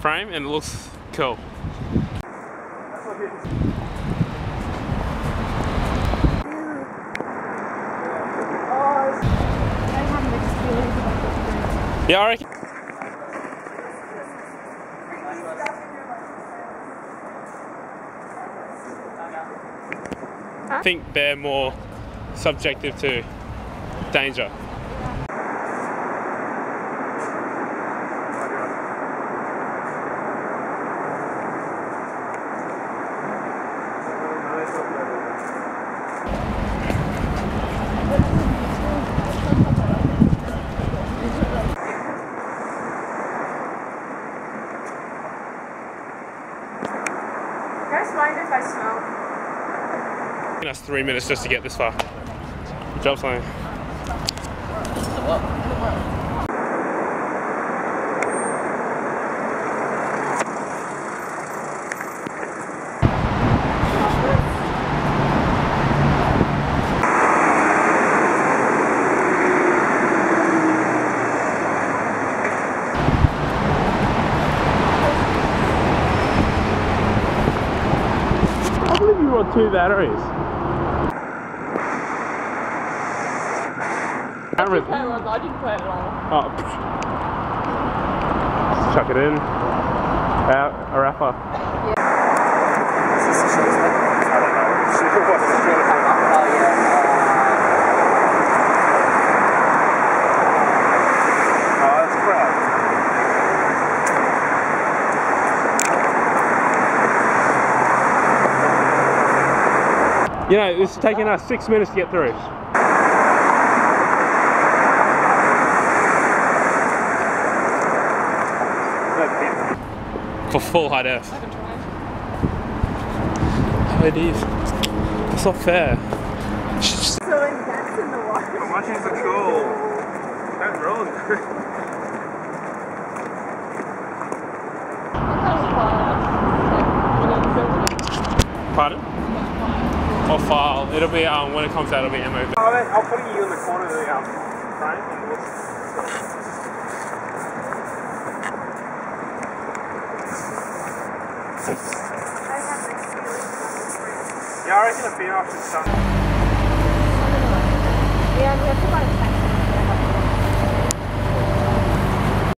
frame and it looks cool. Yeah, I reckon. I think they're more subjective to danger. Guys, mind if I smoke? Taking us 3 minutes just to get this far. Good job, Simon. I believe you brought 2 batteries. I didn't put it on. Oh. Just chuck it in. Out a wrapper. Yeah. I don't know. Oh yeah. Oh, that's crap. You know, it's taken us 6 minutes to get through. For full high def. Oh, it is. That's not fair. So intense in the water. I'm watching the goal. That's wrong. Pardon? Or file. It'll be when it comes out, it'll be MOV. I'll put you in the corner of the frame and we'll... Yeah, I reckon a female should start. Yeah, we have to buy